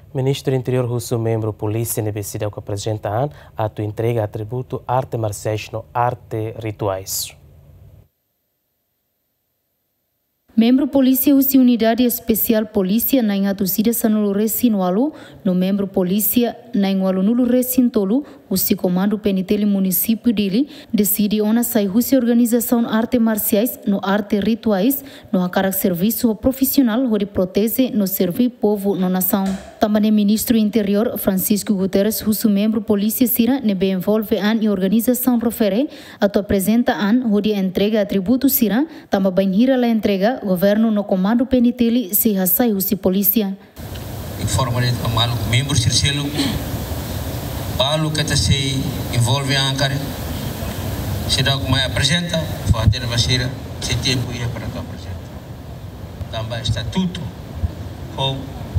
Ministro do Interior russo, membro polícia, necessidade que apresenta a tua entrega atributo arte marciais no arte rituais. Membro polícia usi unidade especial polícia na ingatusida sanulu resinualu, no membro polícia na ingualunulu resintolu, usi comando peniteli município dele, decide ona sai rusi organização arte marciais no arte rituais, no hakarak serviço profissional, onde protege no servir povo no nação. Também ministro do Interior, Francisco Guterres, russo membro polícia sira, nebe envolve an e organização refere, a tu apresenta an, onde entrega atributo sira, também banhira la entrega, governo no comando peniteli se hasai rusi polícia. Informa de malu membro sircelo, balu que se envolve a Ankara, se dá como apresenta, fazer vacina, se tempo ia para tu apresenta. Também estatuto, ou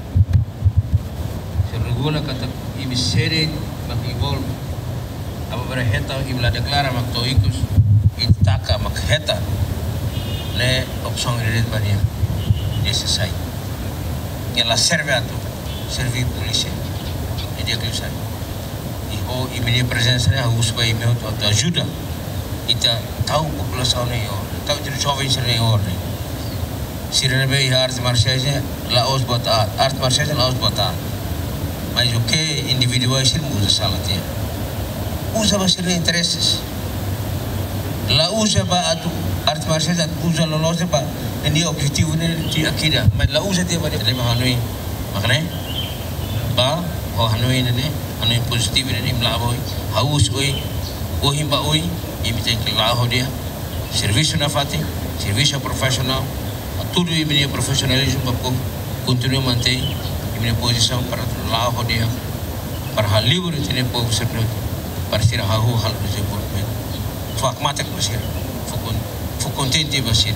se regula que imi sere mak envolve, apabila heta imi declara mak toikus, itaka mak heta, le opção de bania necessária. Ela serve a tu, servir polícia, e dia que eu saio. E minha presença é a uspa e meu tu ajuda, e tahu população nem or, tahu jadi jovens nem or. Se rebe arte marciais lá os botar, arte marciais lá os botar. Mas o que individuais ele usa sala tinha, usa bastante interesses. Lá usa para tu arte marciais usa lo nosso para ini objetivo ni aqui dah, mas lá usa dia pada lima Hanoi, maknanya, ba, Hanoi ni, Hanoi positif ni melawai, haus oi, himba oi, ini kita lawa dia, serviço na fati, serviço profissional, tudo ini profissionalismo para continuar manter ini posição para lawa dia, para hal livre ini povo serve, para ser hal desenvolvimento, fak mata que foi contente basir.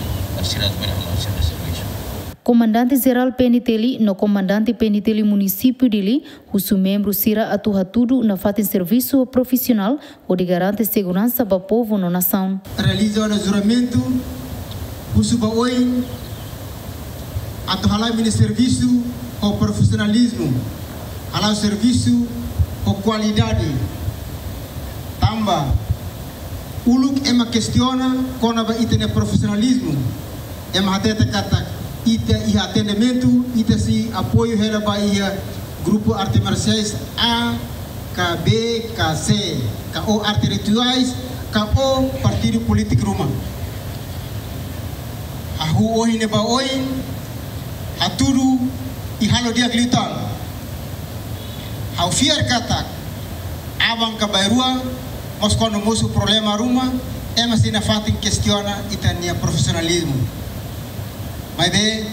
Comandante-Geral Peniteli, no Comandante Peniteli Município dele, o membro sira atuha tudo na fata em serviço profissional, onde garante segurança para o povo na nação. Realiza o juramento, o subaoi, atuhalai mini serviço com profissionalismo, halai serviço com qualidade, tamba. Uluk ema questiona quando vai ter profissionalismo, ema até kata ita e atendimento, ita se apoio ela vai grupo arte marciais A, K, B, K, C, K, O arte rituais, K, O partido político ruma. A hu oi ne ba oi, a tudo e halo dia glitan. A fiar kata abang kabairua. Mas quando o problema ruma, é mas na fato em questiona e tem profissionalismo. Mas de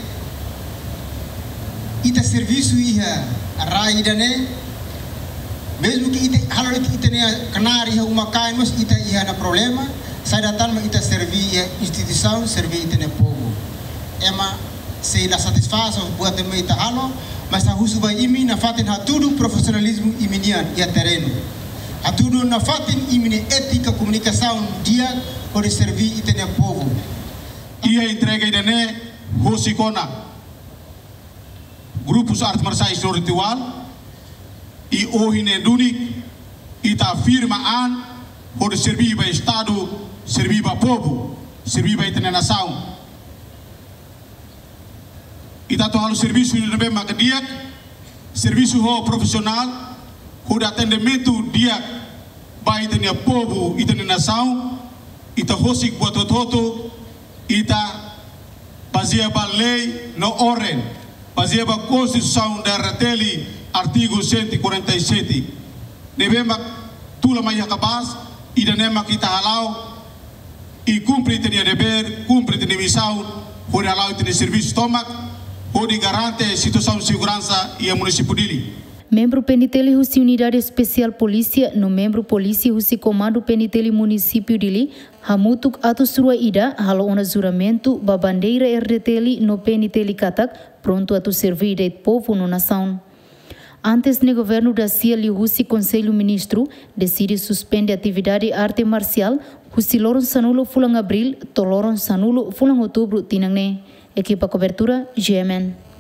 ita serviço ia a raia né, mesmo que ita halor que ita né canari uma cai mas ita ia na problema, sai da tal mas ita servir instituição servir ita né povo. É mas se la satisfação buat de ita halo, mas a russo vai imi na fato na tudo profissionalismo iminian e a terreno. A tudo na fatin imine ética comunicação dia para servir e ter povo. E a entrega idane Rosikona grupos artes marciais no ritual e ohine dunik ita afirma an para servir para estado, servir para povo, servir para a nação. Ita toal serviço de bem magdiak, serviço profissional. O atendimento dia vai ter o povo e ter a nação, e tá hosik buat todo, e tá baseado na lei no ordem, baseado na Constituição da Reteli, artigo 147. Devemos tudo mais capaz e devemos kita halau e cumprir o dever, cumprir a missão, por halau ter serviço estômago, por garantir a situação de segurança e a município dele. Membro peniteli husi unidade especial polícia no membro polícia husi comando peniteli município dele hamutuk atu surua ida halo ona juramento ba bandeira RDTeli no peniteli katak pronto atu servir de povo no nação. Antes no governo da Ciali husi conselho ministro decide suspende atividade arte marcial husi loron sanulo fulang abril to loron sanulo fulang outubro tinangne. Equipa cobertura GMN.